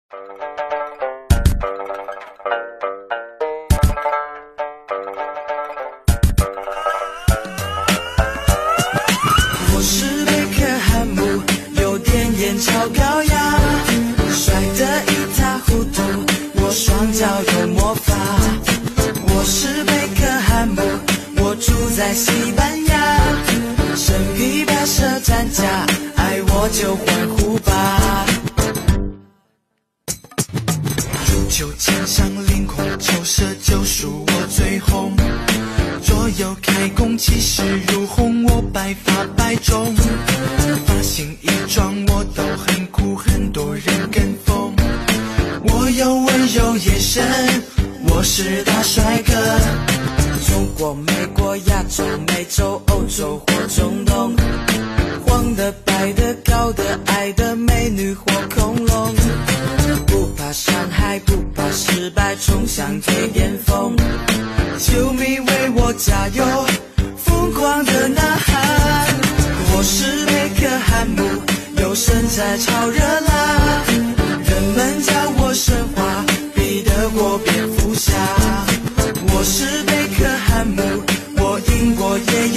我是贝克汉姆，有点眼超高雅，帅得一塌糊涂，我双脚有魔法。我是贝克汉姆，我住在西班牙，生于白色战甲，爱我就欢呼吧。足球场上凌空抽射就属我最红，左右开弓气势如虹，我白发白种，发型衣装我都很酷，很多人跟风。我有温柔眼神，我是大帅哥。中国、美国、亚洲、美洲、欧洲或中东，黄的、白的、高的、矮的，美女或恐龙，不怕伤害，不怕失败，冲向最巅峰。球迷为我加油，疯狂的呐喊。我是贝克汉姆，有身材超热辣，人们叫我神话，彼得过蝙蝠侠。我是贝克汉姆，我赢过也